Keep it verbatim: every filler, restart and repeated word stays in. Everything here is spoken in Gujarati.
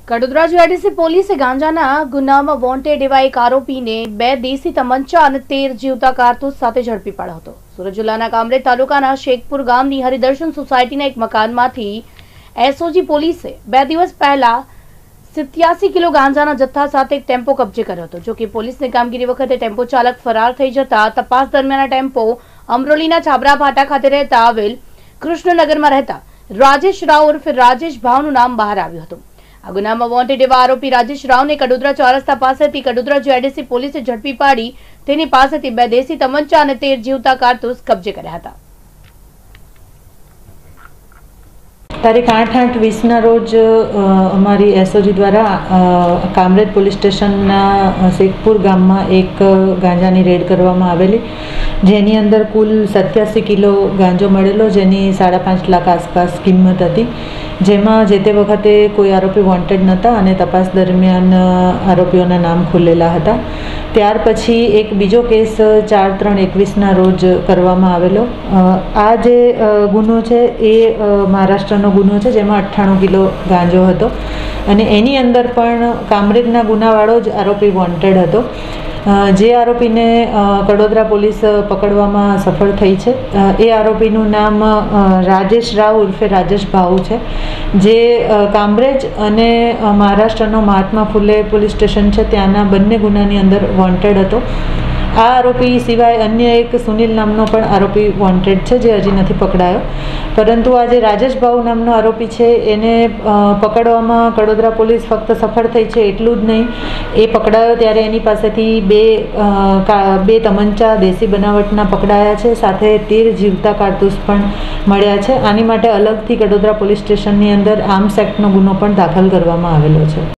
કડોદરા જીઆઈડીસી પોલીસે ગાંજાના ગુનામાં વોન્ટેડ એવા એક આરોપીને બે દેશી તમંચા અને તેર જીવતા કારતૂસ સાથે ઝડપી પાડ્યો હતો। સુરત જિલ્લાના કામરેજ તાલુકાના શેખપુર ગામની હરિદર્શન સોસાયટીના એક મકાનમાંથી એસઓજી પોલીસે બે દિવસ પહેલા સિત્યાસી કિલો ગાંજાના જથ્થા સાથે એક ટેમ્પો કબજે કર્યો હતો। જો કે પોલીસની કામગીરી વખતે ટેમ્પો ચાલક ફરાર થઈ જતા તપાસ દરમિયાન ટેમ્પો અમરોલીના છાબરા ફાટા ખાતે રહેતા આવેલ કૃષ્ણનગરમાં રહેતા રાજેશ રાવ ઉર્ફે રાજેશ ભાવનું નામ બહાર આવ્યું હતું। આ ગુનામાં વોન્ટેડ એવા આરોપી રાજેશ રાવને કડોદરા ચાર રસ્તા પાસેથી કડોદરા જીઆઈડીસી પોલીસે ઝડપી પાડી તેની પાસેથી બે દેશી તમંચા અને તેર જીવતા કારતૂસ કબજે કર્યા હતા। તારીખ આઠ આઠ વીસના રોજ અમારી એસઓજી દ્વારા કામરેજ પોલીસ સ્ટેશનના શેખપુર ગામમાં એક ગાંજાની રેડ કરવામાં આવેલી, જેની અંદર કુલ સત્યાસી કિલો ગાંજો મળેલો, જેની સાડા પાંચ લાખ આસપાસ કિંમત હતી। જેમાં જે તે વખતે કોઈ આરોપી વોન્ટેડ નહોતા અને તપાસ દરમિયાન આરોપીઓના નામ ખુલેલા હતા। ત્યાર પછી એક બીજો કેસ ચાર ત્રણ એકવીસના રોજ કરવામાં આવેલો। આ જે ગુનો છે એ મહારાષ્ટ્રનો ગુનો છે, જેમાં અઠ્ઠાણું કિલો ગાંજો હતો અને એની અંદર પણ કામરેજના ગુનાવાળો જ આરોપી વોન્ટેડ હતો। જે આરોપીને કડોદરા પોલીસ પકડવામાં સફળ થઈ છે એ આરોપીનું નામ રાજેશ રાવ ઉર્ફે રાજેશ ભાવ છે, જે કામરેજ અને મહારાષ્ટ્રનો મહાત્મા ફુલે પોલીસ સ્ટેશન છે ત્યાંના બંને ગુનાની અંદર વોન્ટેડ હતો। આ આરોપી સિવાય અન્ય એક સુનિલ નામનો પણ આરોપી વોન્ટેડ છે, જે હજી નથી પકડાયો, પરંતુ આ જે રાજેશ ભાવ નામનો આરોપી છે એને પકડવામાં કડોદરા પોલીસ ફક્ત સફળ થઈ છે એટલું જ નહીં, એ પકડાયો ત્યારે એની પાસેથી બે બે તમંચા દેશી બનાવટના પકડાયા છે, સાથે તેર જીવતા કારતૂસ પણ મળ્યા છે। આની માટે અલગથી કડોદરા પોલીસ સ્ટેશનની અંદર આર્મ્સ એક્ટનો ગુનો પણ દાખલ કરવામાં આવેલો છે।